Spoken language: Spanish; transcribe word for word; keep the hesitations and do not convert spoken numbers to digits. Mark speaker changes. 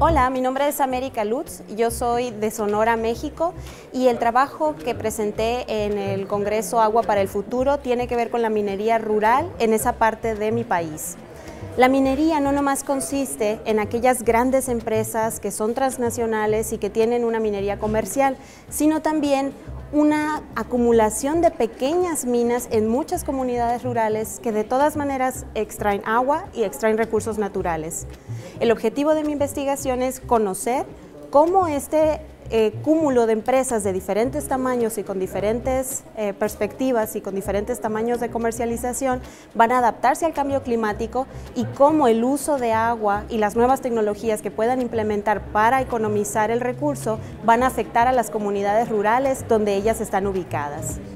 Speaker 1: Hola, mi nombre es América Lutz, yo soy de Sonora, México, y el trabajo que presenté en el Congreso Agua para el Futuro tiene que ver con la minería rural en esa parte de mi país. La minería no nomás consiste en aquellas grandes empresas que son transnacionales y que tienen una minería comercial, sino también una acumulación de pequeñas minas en muchas comunidades rurales que de todas maneras extraen agua y extraen recursos naturales. El objetivo de mi investigación es conocer cómo este eh, cúmulo de empresas de diferentes tamaños y con diferentes eh, perspectivas y con diferentes tamaños de comercialización van a adaptarse al cambio climático y cómo el uso de agua y las nuevas tecnologías que puedan implementar para economizar el recurso van a afectar a las comunidades rurales donde ellas están ubicadas.